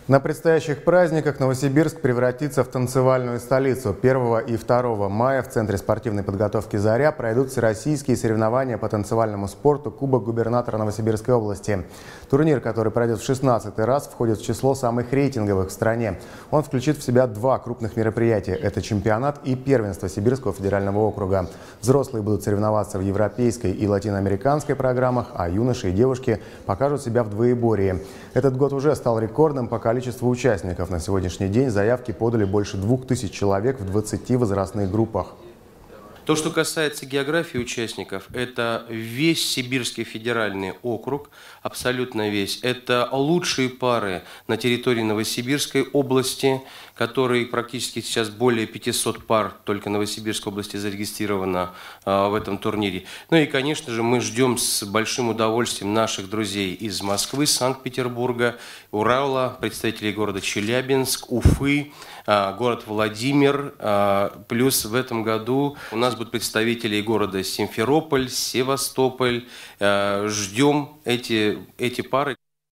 На предстоящих праздниках Новосибирск превратится в танцевальную столицу. 1 и 2 мая в Центре спортивной подготовки «Заря» пройдут всероссийские соревнования по танцевальному спорту «Кубок губернатора Новосибирской области». Турнир, который пройдет в 16-й раз, входит в число самых рейтинговых в стране. Он включит в себя два крупных мероприятия. Это чемпионат и первенство Сибирского федерального округа. Взрослые будут соревноваться в европейской и латиноамериканской программах, а юноши и девушки покажут себя в двоеборье. Этот год уже стал рекордным по количеству участников. На сегодняшний день заявки подали больше 2000 человек в 20 возрастных группах. То, что касается географии участников, это весь Сибирский федеральный округ, абсолютно весь. Это лучшие пары на территории Новосибирской области, которые практически сейчас более 500 пар только в Новосибирской области зарегистрировано в этом турнире. Ну и, конечно же, мы ждем с большим удовольствием наших друзей из Москвы, Санкт-Петербурга, Урала, представителей города Челябинск, Уфы, город Владимир. Плюс в этом году у нас будут представители города Симферополь, Севастополь. Ждем эти пары.